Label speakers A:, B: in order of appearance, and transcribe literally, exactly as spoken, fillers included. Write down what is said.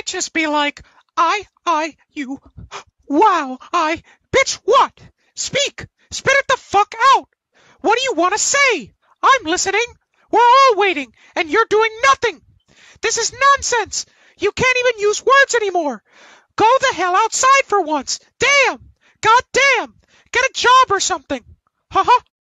A: can't just be like, I, I, you, wow, I, bitch, what? Speak! Spit it the fuck out! What do you want to say? I'm listening. We're all waiting, and you're doing nothing. This is nonsense. You can't even use words anymore. Go the hell outside for once. Damn! God damn! Get a job or something. Haha.